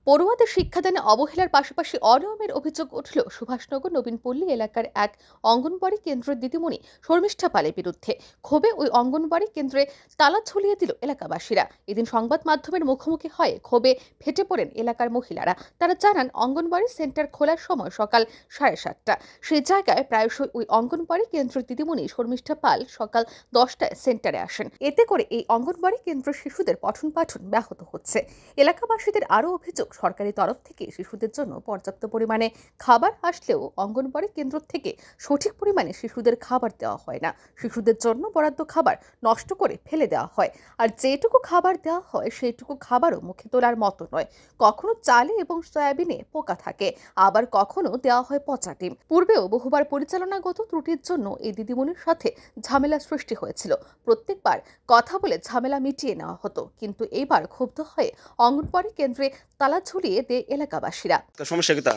পড়ুয়াদের শিক্ষাদানে অবহেলার পাশাপাশি অনিয়মের অভিযোগ উঠল সুভাষনগর নবীনপল্লী এলাকার এক অঙ্গনওয়াড়ি কেন্দ্রের দিদিমণি শর্মিষ্ঠা পালের বিরুদ্ধে। ক্ষোভে ওই অঙ্গনওয়াড়ি কেন্দ্রে তালা ঝুলিয়ে দিল এলাকাবাসীরা। এদিন সংবাদ মাধ্যমের মুখোমুখি হয়ে ক্ষোভে ফেটে পড়েন এলাকার মহিলারা। তারা জানান, অঙ্গনওয়াড়ি সেন্টার খোলার সময় সকাল 7:30। সেই জায়গায় প্রায়শই ওই অঙ্গনওয়াড়ি কেন্দ্রের দিদিমণি শর্মিষ্ঠা পাল সকাল 10টায় সেন্টারে আসেন। এতে করে এই অঙ্গনওয়াড়ি কেন্দ্রের শিশুদের পঠন পাঠন ব্যাহত হচ্ছে। এলাকাবাসীদের আরও অভিযোগ, সরকারি তরফ থেকে শিশুদের জন্য পর্যাপ্ত পরিমাণে খাবার আসলেও অঙ্গনওয়াড়ি কেন্দ্র থেকে সঠিক পরিমাণে শিশুদের খাবার দেওয়া হয় না। শিশুদের জন্য বরাদ্দ খাবার নষ্ট করে ফেলে দেওয়া হয়, আর যেটুকু খাবার দেওয়া হয় সেইটুকু খাবারও মুখে তোলার মতো নয়। কখনো চালে এবং সয়াবিনে পোকা থাকে, আবার কখনো দেওয়া হয় পচা ডিম। পূর্বেও বহুবার পরিচালনাগত ত্রুটির জন্য এই দিদিমণির সাথে ঝামেলা সৃষ্টি হয়েছিল। প্রত্যেকবার কথা বলে ঝামেলা মিটিয়ে নেওয়া হতো, কিন্তু এইবার ক্ষুব্ধ হয়ে অঙ্গনওয়াড়ি কেন্দ্রে তালা ঝুলিয়ে দেয় এলাকাবাসীরা। সমস্যা কি তা?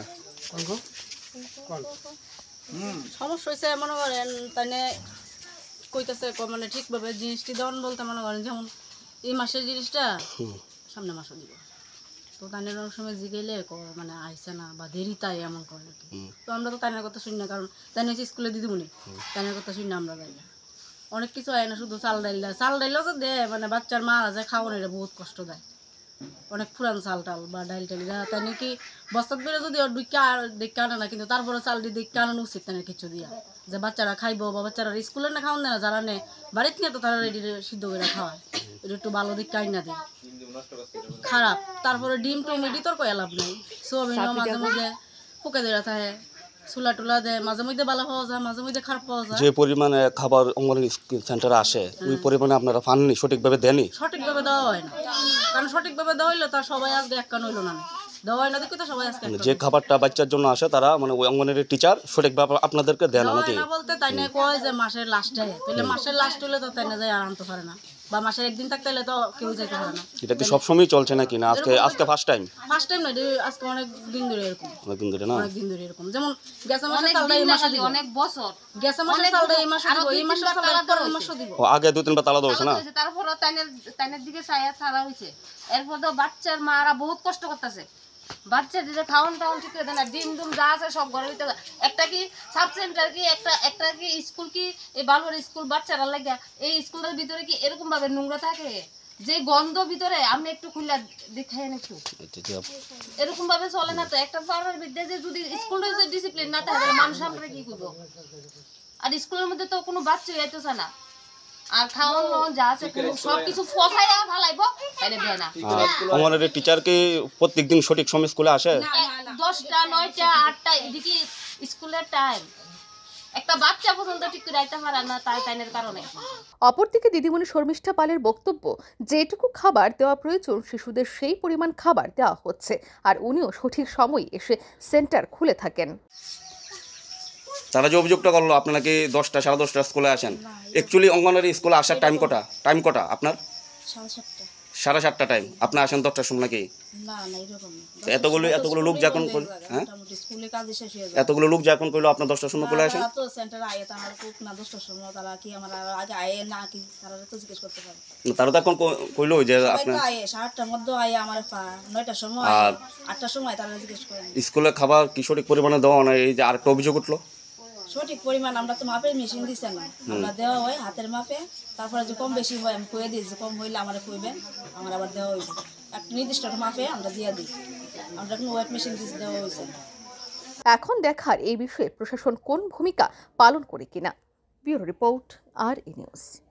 সমস্যা হয়েছে মনে করেন তাই কইতেছে মানে ঠিকভাবে জিনিসটি দেওয়ান বলতে মনে করেন যেমন এই মাসের জিনিসটা সামনে মাসও দিব, তো তাইনের অনেক সময় জিগেলে মানে আইসে না বা দেরি তাই এমন করে আর কি। তো আমরা তো তাইনের কথা শুনি না, কারণ তাই হচ্ছে স্কুলে দিদিমণি, তাইনের কথা শুনি না আমরা যাই না। অনেক কিছু হয় না, শুধু চাল ডাইলও তো দেয়, মানে বাচ্চার মারা যায় খাওয়ানোর বহুত কষ্ট দেয়। অনেক পুরান চাল টাল বা ডাইল টালিরা তাই নাকি বস্তাত বেড়ে যদি দেখে আনে না, কিন্তু তারপরে চালটি দেখে আনানো উচিত তাই কিছু দিয়া, যে বাচ্চারা খাইবো বা বাচ্চারা স্কুলে না খাওয়ান দেয় না, যারা নেই বাড়িতে নিয়ে তো তারা রেডি সিদ্ধ করে খাওয়ায়, এটা একটু ভালো দিক কাই না দেয় খারাপ। তারপরে ডিম টুম বিতর্ক লাভ নেই, সোয়াবিনও মাঝে মধ্যে ফুকে দেওয়া থাকে, চুলা টুলা দেয়, মাঝে মধ্যে ভালো পাওয়া যায়, মাঝে মধ্যে খারাপ পাওয়া যায়। যে পরিমাণে খাবার অঙ্গনওয়াড়ি সেন্টারে আসে ওই পরিমাণে আপনারা পাননি, সঠিকভাবে দেননি? সঠিকভাবে দেওয়া হয় না, কারণ সঠিকভাবে দেওয়া হইলে তার সবাই আজকে এক কান হইলো না, দেওয়া হয় না দেখি তো সবাই আজকে যে খাবারটা বাচ্চার জন্য আসে তারা মানে ওই অঙ্গনওয়াড়ি টিচার সঠিকভাবে আপনাদেরকে দেন নাকি? না বলতে তাই না কয় যে মাসের লাস্টে, তাহলে মাসের লাস্ট হলে তো তাই না যায় আর আনতে পারে না, বা মাসের একদিন থাকতে হলে তো কেউ যেতে পারে না। এটা কি সবসময় চলছে নাকি না আজকে ফার্স্ট টাইম? ফার্স্ট টাইম না, আজকে অনেক দিন ধরে এরকম। অনেকদিন ধরে না? অনেকদিন ধরে এরকম, যেমন গেছে মাসে চালটা এই মাসে দিব, অনেক বছর গেছে মাসে চালটা এই মাসে দিব, এই মাসে চালটা পরের মাসে দিব। ও আগে 2-3বার তালা দেওয়া হয়েছে না? তারপর তাইনের দিকে ছায়া ছাড়া হয়েছে। এরপর তো বাচ্চার মারা বহুত কষ্ট করতেছে, বাচ্চা দিতে খাওয়ান টাউন ঠিক করে দেয় না, ডিম ডুম যা আছে সব ঘরের ভিতরে। একটা কি সাব সেন্টার কি একটা কি স্কুল কি এই বালুর স্কুল বাচ্চারা লাগে, এই স্কুলের ভিতরে কি এরকম ভাবে নোংরা থাকে যে গন্ধ ভিতরে আমি একটু খুললা দেখাই একটু এরকম ভাবে চলে না। তো একটা পাড়ার বিদ্যা যে যদি স্কুলের যদি ডিসিপ্লিন না থাকে তাহলে মানুষ আমরা কি করবো? আর স্কুলের মধ্যে তো কোনো বাচ্চা যাইতেছে না, আর খাওয়ানো যা আছে সবকিছু ফসাইয়া ফালাইবো তাইলে দেয় না। অঙ্গনওয়াড়ি টিচার কি প্রত্যেকদিন সঠিক সময় স্কুলে আসে? 10টা 9টা 8টা এদিকে স্কুলের টাইম, একটা বাচ্চা পর্যন্ত ঠিক করে আইতে পারে না তাইনের কারণে। অপরদিকে দিদিমণি শর্মিষ্ঠা পালের বক্তব্য, যেটুকু খাবার দেওয়া প্রয়োজন শিশুদের সেই পরিমাণ খাবার দেওয়া হচ্ছে, আর উনিও সঠিক সময়ে এসে সেন্টার খুলে থাকেন। তারা যে অভিযোগটা করলো আপনারা কি 10টা 10:30 স্কুলে আসেন, অ্যাকচুয়ালি অঙ্গনওয়াড়ি স্কুলে আসার টাইম কটা আপনার? 7:30 টাইম, আপনি আসেন 10টার সময় নাকি? না না এরকম না, এতগুলো লোক যখন হ্যাঁ স্কুলে কাজে শেষ হয়ে যায়, এতগুলো লোক যখন কইলো আপনার 10টার সময় চলে আসেন? তো সেন্টারে আয়ে তারা কোক না 10টার সময় তারা কি আমার আগে আয়ে না কি তারা তো জিজ্ঞেস করতে পারে। তারা তো এখন কইলো যে আপনি আয়ে 7টার মধ্যে আয়ে আমার 9টার সময় 8টার সময় তারা জিজ্ঞেস করেন। স্কুলে খাবার কি সঠিক পরিমাণে দেওয়া না, এই যে আরেকটা অভিযোগ উঠলো? সঠিক পরিমাণ আমরা তো মাপের মেশিন দিচ্ছি না, আমরা দেওয়া হয় হাতের মাপে, তারপরে যে কম বেশি হয় আমি কয়ে দিই, যে কম হইলে আমার কইবেন, আমার আবার দেওয়া হয়েছে একটা নির্দিষ্ট মাপে আমরা দিয়ে দিই, আমরা কোনো ওয়েট মেশিন দিয়ে দেওয়া হয়েছে। এখন দেখার এই বিষয়ে প্রশাসন কোন ভূমিকা পালন করে কিনা। ব্যুরো রিপোর্ট, আর নিউজ।